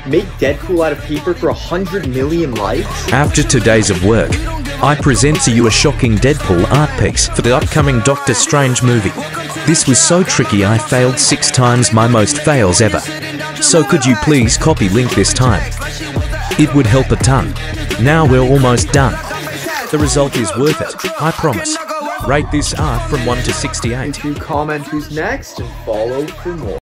Make Deadpool out of paper for 100 million likes? After 2 days of work, I present to you a shocking Deadpool art piece for the upcoming Doctor Strange movie. This was so tricky I failed 6 times, my most fails ever. So could you please copy link this time? It would help a ton. Now we're almost done. The result is worth it, I promise. Rate this art from 1 to 68. Comment who's next and follow for more.